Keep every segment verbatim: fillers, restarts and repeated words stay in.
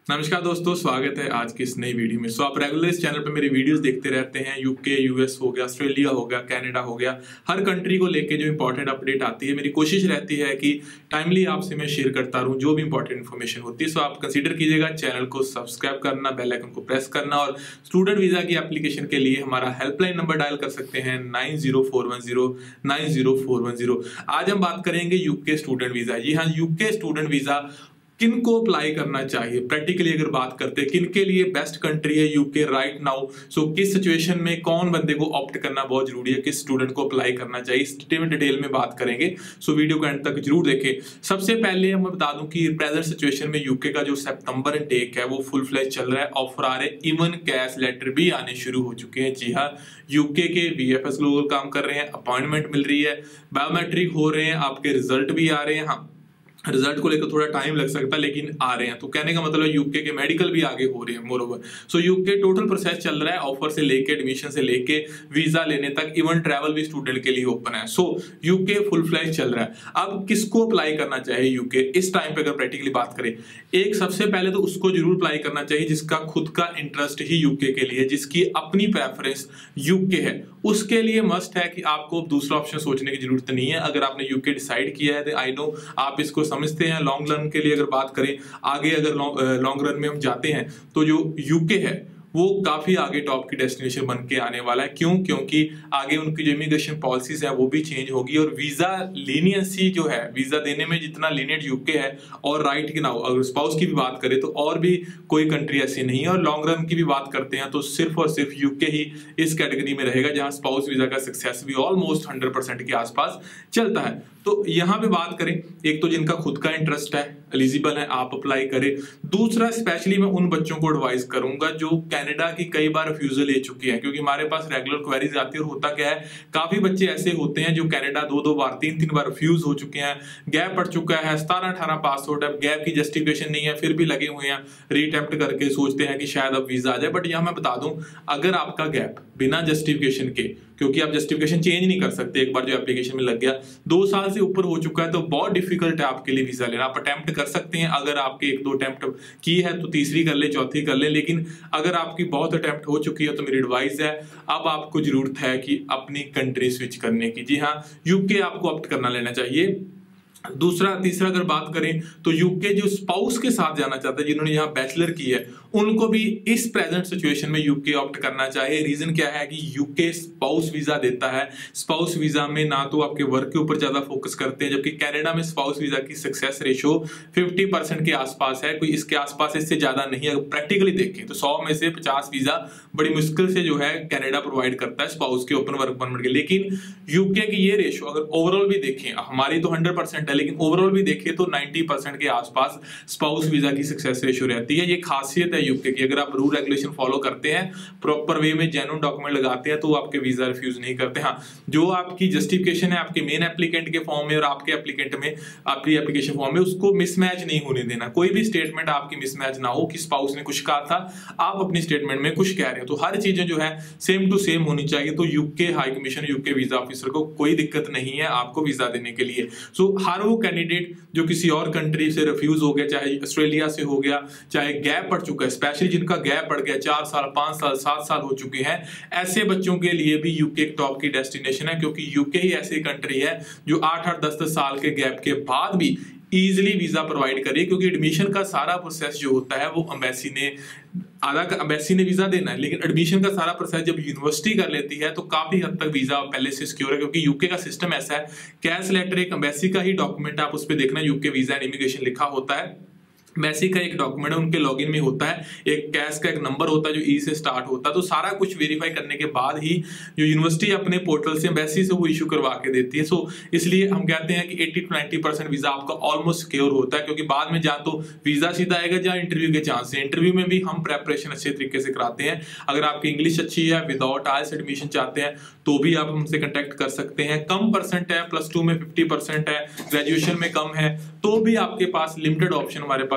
नमस्कार दोस्तों, स्वागत है आज की इस नई वीडियो में। सो आप रेगुलर इस चैनल पर मेरी वीडियोस देखते रहते हैं। यूके, यूएस हो गया, ऑस्ट्रेलिया हो गया, कनाडा हो गया, हर कंट्री को लेके जो इंपॉर्टेंट अपडेट आती है, मेरी कोशिश रहती है कि टाइमली आपसे मैं शेयर करता रहूं जो भी इंपॉर्टेंट इन्फॉर्मेशन होती है। सो आप कंसीडर कीजिएगा चैनल को सब्सक्राइब करना, बेल आइकन को प्रेस करना, और स्टूडेंट वीजा की एप्लीकेशन के लिए हमारा हेल्पलाइन नंबर डायल कर सकते हैं nine zero four one zero nine zero four one zero. आज हम बात करेंगे यूके स्टूडेंट वीजा। जी हाँ, यूके स्टूडेंट वीजा किन को अप्लाई करना चाहिए, प्रैक्टिकली अगर बात करते हैं किन के लिए बेस्ट कंट्री है यूके राइट नाउ। सो किस सिचुएशन में कौन बंदे को ऑप्ट करना बहुत जरूरी है, किस स्टूडेंट को अप्लाई करना चाहिए, इस डिटेल में बात करेंगे। सो वीडियो को एंड तक जरूर देखें। सबसे पहले मैं बता दूं कि प्रेजेंट सिचुएशन में यूके का जो सितंबर इनटेक है वो फुल फ्लैश चल रहा है। ऑफर आ रहे, इवन कैश लेटर भी आने शुरू हो चुके हैं। जी हाँ, यूके के वीएफएस ग्लोबल काम कर रहे हैं, अपॉइंटमेंट मिल रही है, बायोमेट्रिक हो रहे हैं, आपके रिजल्ट भी आ रहे हैं। हाँ, रिजल्ट को लेकर थोड़ा टाइम लग सकता है लेकिन आ रहे हैं। तो कहने का मतलब यूके के मेडिकल भी आगे हो रहे हैं moreover. So UK total process चल रहा है, ऑफर से लेके एडमिशन से लेके वीजा लेने तक, इवन ट्रैवल भी स्टूडेंट के लिए ओपन है। सो यूके फुल फ्लैश चल रहा है। अब किसको अप्लाई करना चाहिए यूके इस टाइम पे अगर प्रैक्टिकली बात करें, एक सबसे पहले तो उसको जरूर अप्लाई करना चाहिए जिसका खुद का इंटरेस्ट ही यूके के लिए, जिसकी अपनी प्रेफरेंस यूके है। उसके लिए मस्ट है कि आपको दूसरा ऑप्शन सोचने की जरूरत नहीं है। अगर आपने यूके डिसाइड किया है तो आई नो आप इसको समझते हैं। लॉन्ग रन के लिए अगर बात करें, आगे अगर लॉन्ग रन में हम जाते हैं तो जो यूके है वो काफी आगे टॉप की डेस्टिनेशन बन के आने वाला है। क्यों? क्योंकि आगे उनकी जो इमिग्रेशन पॉलिसीज है वो भी चेंज होगी, और वीजा लीनियंसी जो है, वीजा देने में जितना लीनियंट यूके है, और राइट की ना हो, अगर स्पाउस की भी बात करें तो और भी कोई कंट्री ऐसी नहीं है। और लॉन्ग रन की भी बात करते हैं तो सिर्फ और सिर्फ यूके ही इस कैटेगरी में रहेगा जहां स्पाउस वीजा का सक्सेस भी ऑलमोस्ट हंड्रेड परसेंट के आसपास चलता है। तो यहाँ पे बात करें, एक तो जिनका खुद का इंटरेस्ट है, एलिजिबल है, आप अप्लाई करें। दूसरा, स्पेशली मैं उन बच्चों को एडवाइस करूंगा जो कनाडा की कई बार रिफ्यूजल ले चुके हैं, क्योंकि हमारे पास रेगुलर क्वेरीज आती है। और होता क्या है, काफी बच्चे ऐसे होते हैं जो कनाडा दो दो बार, तीन तीन बार रिफ्यूज हो चुके हैं, गैप पड़ चुका है, सतारह अठारह पासवर्ड है, गैप की जस्टिफिकेशन नहीं है, फिर भी लगे हुए हैं, रीअटेम्प्ट करके सोचते हैं कि शायद अब वीजा आ जाए। बट यहाँ मैं बता दूं, अगर आपका गैप बिना जस्टिफिकेशन के, क्योंकि आप जस्टिफिकेशन चेंज नहीं कर सकते एक बार जो एप्लीकेशन में लग गया, दो साल से ऊपर हो चुका है तो बहुत डिफिकल्ट है आपके लिए वीजा लेना। आप अटेम्प्ट कर सकते हैं, अगर आपके एक दो अटेम्प्ट की है तो तीसरी कर ले, चौथी कर ले, लेकिन अगर आपकी बहुत अटेम्प्ट हो चुकी है तो मेरी एडवाइस है अब आपको जरूरत है कि अपनी कंट्री स्विच करने की। जी हाँ, यूके आपको ऑप्ट करना लेना चाहिए। दूसरा, तीसरा अगर बात करें तो यूके जो स्पाउस के साथ जाना चाहते हैं, जिन्होंने यहाँ बैचलर की है, उनको भी इस प्रेजेंट सिचुएशन में यूके ऑप्ट करना चाहिए। रीजन क्या है कि यूके स्पाउस वीजा देता है। स्पाउस वीजा में ना तो आपके वर्क के ऊपर ज्यादा फोकस करते हैं, जबकि कनाडा में स्पाउस वीजा की सक्सेस रेशियो फिफ्टी परसेंट के आसपास है, कोई इसके आसपास, इससे ज्यादा नहीं। अगर प्रैक्टिकली देखें तो सौ में से पचास वीजा बड़ी मुश्किल से जो है कनाडा प्रोवाइड करता है स्पाउस के ओपन वर्क परमिट के। लेकिन यूके की ये रेशियो अगर ओवरऑल भी देखें, हमारी तो हंड्रेड परसेंट है, लेकिन ओवरऑल भी देखें तो नाइंटी परसेंट के आसपास स्पाउस वीजा की सक्सेस रेशियो रहती है। ये खासियत है यूके की। अगर आप रूल रेगुलेशन फॉलो करते हैं, प्रॉपर वे में जेन्युइन डॉक्यूमेंट लगाते हैं, तो आपके वीजा रिफ्यूज नहीं करते। हाँ, जो आपकी जस्टिफिकेशन है आपके मेन एप्लीकेंट के फॉर्म में और आपके एप्लीकेंट में, आपकी एप्लीकेशन फॉर्म में, उसको मिसमैच नहीं होने देना। कोई भी स्टेटमेंट आपकी मिसमैच ना हो कि स्पाउस ने कुछ कहा था, आप अपनी स्टेटमेंट में कुछ कह रहे हो। तो हर चीजें जो है सेम टू सेम होनी चाहिए। तो UK high commission, UK visa officer को कोई दिक्कत नहीं है आपको वीजा देने के लिए। सो हर वो कैंडिडेट जो किसी और कंट्री से रिफ्यूज हो गया, चाहे ऑस्ट्रेलिया से हो गया, चाहे गैप पड़ चुका है, स्पेशली जिनका गैप पड़ गया, चार साल, पांच साल, सात साल हो चुके हैं, ऐसे बच्चों के लिए भी यूके टॉप की डेस्टिनेशन है। क्योंकि यूके ही ऐसी कंट्री है जो आठ आठ दस दस साल के गैप के बाद भी इजिली वीजा प्रोवाइड करे। क्योंकि एडमिशन का सारा प्रोसेस जो होता है वो एम्बेसी ने, आधा एम्बेसी ने वीजा देना है, लेकिन एडमिशन का सारा प्रोसेस जब यूनिवर्सिटी कर लेती है तो काफी हद तक वीजा पहले से सिक्योर है। क्योंकि यूके का सिस्टम ऐसा है, कैश लेटर एक एम्बेसी का ही डॉक्यूमेंट, आप उस पर देखना यूके वीजा एंड इमिग्रेशन लिखा होता है, मैसी का एक डॉक्यूमेंट है, उनके लॉगिन में होता है, एक कैश का एक नंबर होता है जो ई से स्टार्ट होता है। तो सारा कुछ वेरीफाई करने के बाद ही जो यूनिवर्सिटी अपने पोर्टल से एम्बेसी से वो इशू करवा के देती है। सो इसलिए हम कहते हैं कि eighty to ninety percent visa आपका ऑलमोस्ट सिक्योर होता है। क्योंकि बाद में जहाँ तो वीजा सीधा आएगा जहाँ इंटरव्यू के चांस है। इंटरव्यू में भी हम प्रेपरेशन अच्छे तरीके से कराते हैं। अगर आपकी इंग्लिश अच्छी है, विदाउट आइल्स एडमिशन चाहते हैं तो भी आप हमसे कंटेक्ट कर सकते हैं। कम परसेंट है, प्लस टू में फिफ्टी परसेंट है, ग्रेजुएशन में कम है, तो भी आपके पास लिमिटेड ऑप्शन हमारे पास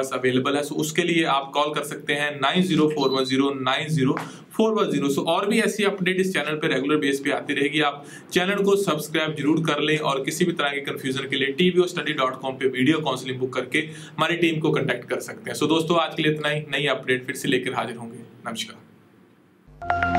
पास अवेलेबल है। सो उसके लिए आप कॉल कर सकते हैं nine zero four one zero nine zero four one zero. So और भी ऐसी अपडेट इस चैनल पे रेगुलर बेस पे आती रहेगी। आप चैनल को सब्सक्राइब जरूर कर लें और किसी भी तरह के कंफ्यूजन के लिए T V O study dot com पे वीडियो काउंसलिंग बुक करके हमारी टीम को कांटेक्ट कर सकते हैं। सो दोस्तों आज के लिए इतना ही, नई अपडेट फिर से लेकर हाजिर होंगे। नमस्कार।